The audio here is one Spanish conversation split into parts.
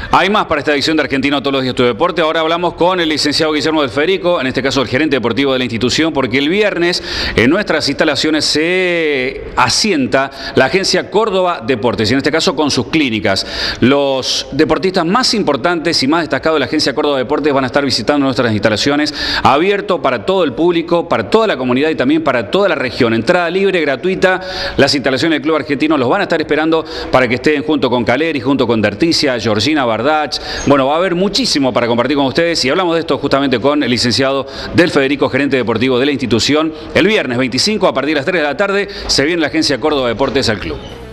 Hay más para esta edición de Argentino Todos los Días Tu Deporte. Ahora hablamos con el licenciado Guillermo del Federico, en este caso el gerente deportivo de la institución, porque el viernes en nuestras instalaciones se asienta la agencia Córdoba Deportes, y en este caso con sus clínicas. Los deportistas más importantes y más destacados de la agencia Córdoba Deportes van a estar visitando nuestras instalaciones, abierto para todo el público, para toda la comunidad y también para toda la región. Entrada libre, gratuita. Las instalaciones del Club Argentino los van a estar esperando para que estén junto con Caleri, junto con Derticia, Georgina Bardach. Bueno, va a haber muchísimo para compartir con ustedes y hablamos de esto justamente con el licenciado del Federico, gerente deportivo de la institución. El viernes 25 a partir de las 3 de la tarde se viene la agencia Córdoba Deportes al club.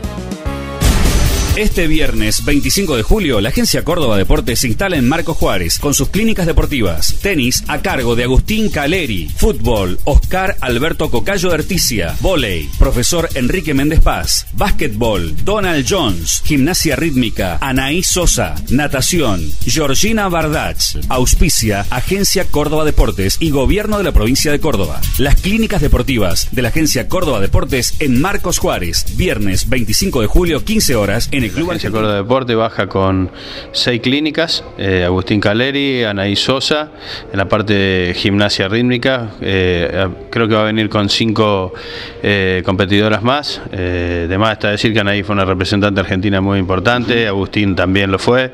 Este viernes 25 de julio, la agencia Córdoba Deportes se instala en Marcos Juárez con sus clínicas deportivas. Tenis a cargo de Agustín Caleri. Fútbol, Oscar Alberto Cocayo Derticia. Vóley, profesor Enrique Méndez Paz. Básquetbol, Donald Jones. Gimnasia rítmica, Anaí Sosa. Natación, Georgina Bardach. Auspicia, Agencia Córdoba Deportes y Gobierno de la Provincia de Córdoba. Las clínicas deportivas de la agencia Córdoba Deportes en Marcos Juárez. Viernes 25 de julio, 15 horas, en el Club Argentino. Córdoba Deporte baja con 6 clínicas, Agustín Caleri, Anaí Sosa, en la parte de gimnasia rítmica, creo que va a venir con 5 competidoras más. De más está decir que Anaí fue una representante argentina muy importante, Agustín también lo fue.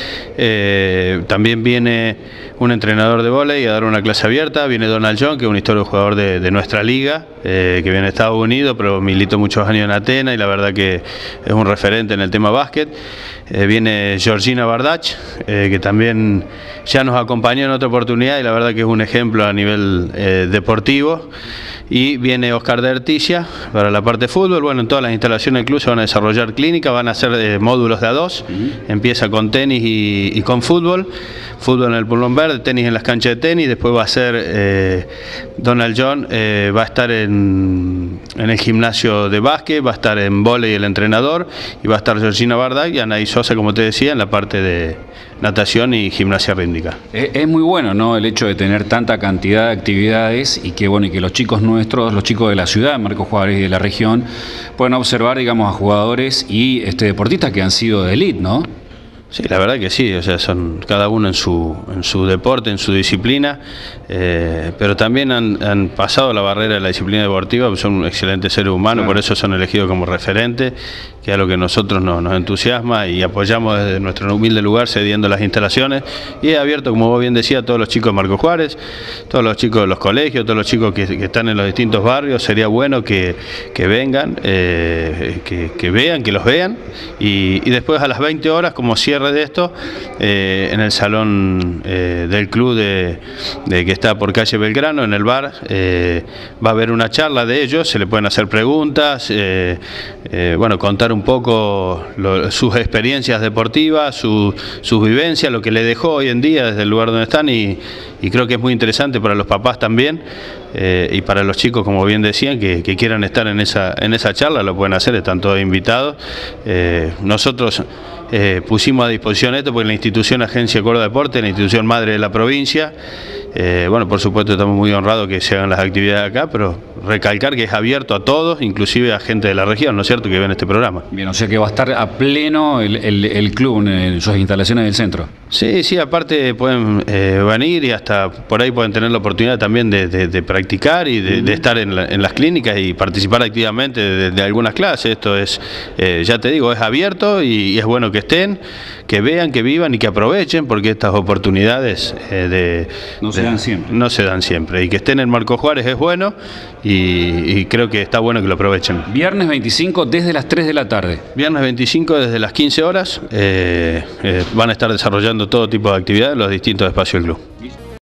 También viene un entrenador de vóley a dar una clase abierta, viene Donald Jones, que es un histórico jugador de nuestra liga, que viene de Estados Unidos, pero militó muchos años en Atenas y la verdad que es un referente en el tema básquet. Viene Georgina Bardach, que también ya nos acompañó en otra oportunidad y la verdad que es un ejemplo a nivel deportivo. Y viene Oscar Derticia para la parte de fútbol. Bueno, en todas las instalaciones del club se van a desarrollar clínicas, van a hacer módulos de A2. Empieza con tenis y con fútbol. Fútbol en el pulmón verde, tenis en las canchas de tenis. Después va a ser Donald John, va a estar en el gimnasio de básquet, va a estar en vóley el entrenador, y va a estar Georgina Bardach y Anaí Sosa, como te decía, en la parte de natación y gimnasia rítmica. Es muy bueno, ¿no?, el hecho de tener tanta cantidad de actividades y que, bueno, y que los chicos nuestros, los chicos de la ciudad, Marcos Juárez y de la región, puedan observar, digamos, a jugadores y deportistas que han sido de élite, ¿no? Sí, la verdad que sí, o sea, son cada uno en su deporte, en su disciplina, pero también han pasado la barrera de la disciplina deportiva, pues son excelentes seres humanos, claro. Por eso son elegidos como referentes, que es a lo que a nosotros nos entusiasma y apoyamos desde nuestro humilde lugar cediendo las instalaciones, y he abierto, como vos bien decías, a todos los chicos de Marcos Juárez, todos los chicos de los colegios, todos los chicos que están en los distintos barrios. Sería bueno que vengan, que vean, que los vean, y después a las 20 horas, como cierre de esto, en el salón del club que está por calle Belgrano, en el bar, va a haber una charla de ellos, se le pueden hacer preguntas, bueno, contar un poco sus experiencias deportivas, sus vivencias, lo que le dejó hoy en día desde el lugar donde están, y creo que es muy interesante para los papás también, y para los chicos, como bien decían, que quieran estar en esa charla, lo pueden hacer, están todos invitados. Nosotros pusimos a disposición esto porque la institución Agencia Córdoba Deporte, la institución madre de la provincia, bueno, por supuesto estamos muy honrados que se hagan las actividades acá, pero recalcar que es abierto a todos, inclusive a gente de la región, ¿no es cierto?, que ven este programa. Bien, o sea que va a estar a pleno el club en sus instalaciones del centro. Sí, aparte pueden venir y hasta por ahí pueden tener la oportunidad también de practicar y de estar en las clínicas y participar activamente de algunas clases. Esto es, ya te digo, es abierto y es bueno que estén, que vean, que vivan y que aprovechen, porque estas oportunidades no se dan siempre, y que estén en Marcos Juárez es bueno, y creo que está bueno que lo aprovechen. Viernes 25 desde las 3 de la tarde. Viernes 25 desde las 15 horas van a estar desarrollando todo tipo de actividades en los distintos espacios del club.